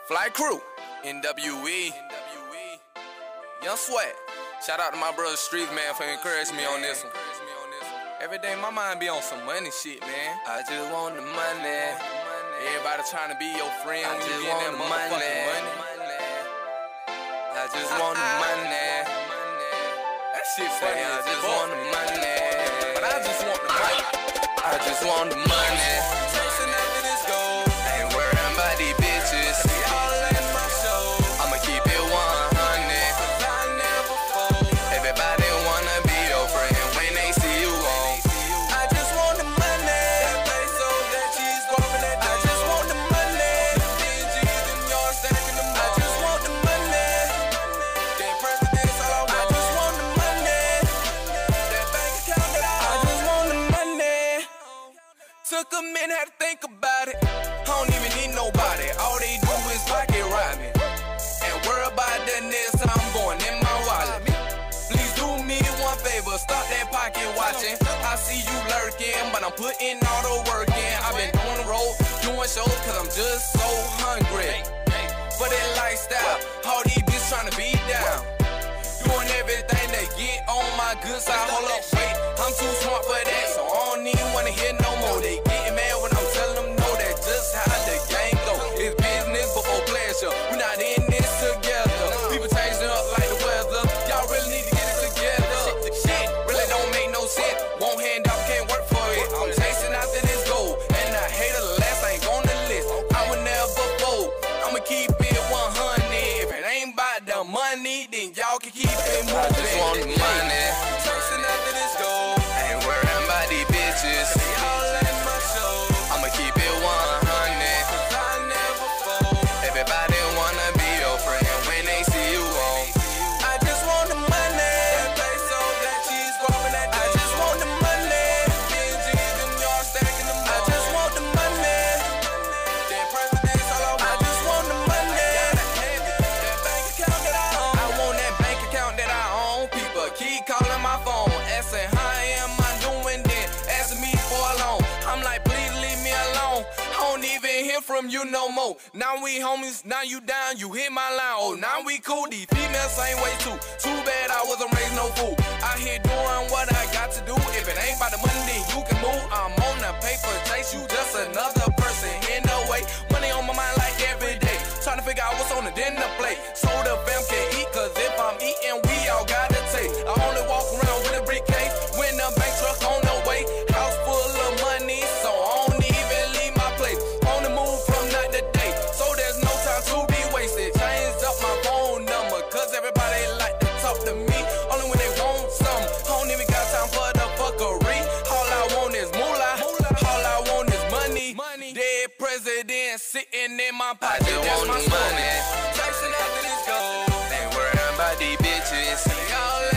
Fly Crew, NWE, Young Swag. Shout out to my brother Street, man, for encouraging me on this one. Every day my mind be on some money shit, man. I just want the money. Everybody trying to be your friend when you get that motherfucking money. I just want the money. That shit funny. I just want the money. But I just want the money. I just want the money. Chasing after this gold. Ain't worrying about these bitches. Y'all in my show. I'ma keep it 100. Cause I never fold. Everybody wanna be your friend when they see you on. I just want the money. That peso, that cheese, guava, that dough. I just want the money. Dingy, them yards, stacking them up. I just want the money. Them presidents, all I want. I just want the money. That bank account that I just want the money. Took a minute, had to think about it. I don't even need nobody. All they do is pocket rob me. And worry about that next time I'm going in my wallet. Please do me one favor, stop that pocket watching. I see you lurking, but I'm putting all the work in. I've been on the road, doing shows, cause I'm just so hungry for that lifestyle. All these bitches trying to be down, doing everything they get on my good side. Hold up, wait, I'm too smart for that, so I don't even wanna hear no more. They getting mad when I'm telling them no, that's just how the game go. It's business before pleasure, we not in this together. People changing up like the weather, y'all really need to get it together. Shit really don't make no sense, won't hand out, can't work for it. I'm chasing after this goal, and I hate the last, I ain't on the list. I would never fold, I'ma keep it 100. If it ain't about the money, then y'all can keep it moving. I just want the money. Chasing after this goal, ain't worrying about these bitches. Y'all in my show, I'ma keep it 100. Cause I never fold. Everybody wanna be your friend when they see you on. I just want the money. That peso, that cheese, guava, that dough. I just want the money. Dingy, them yards, stacking them up. I just want the money. Them presidents, all I want. I just want the money. That bank account that I own. I want that bank account that I own. People keep calling my phone, asking how am I doing, then asking me for a loan. I'm like, please leave me alone. I don't even hear from you no more. Now we homies, now you down, you hit my line. Oh, now we cool. These females same way too. Too bad I wasn't raised no fool. I here doing what I got to do. If it ain't about the money, then you can move. I'm on the paper chase, you just another person in the way. Money on my mind like every day. Trying to figure out what's on the dinner plate, so the fam can eat. Cause if I'm eating, we all gotta take. I only walk around with a briefcase when the bank truck on the way. House full of money, so I don't even leave my place. On the move from night to day, so there's no time to be wasted. Change up my phone number, cause everybody like to talk to me, only when they want something. I don't even got time for the fuckery. All I want is moolah, all I want is money. Dead president sitting in my pocket, that's my money. Chasing after this gold, ain't worrying about these bitches. Y'all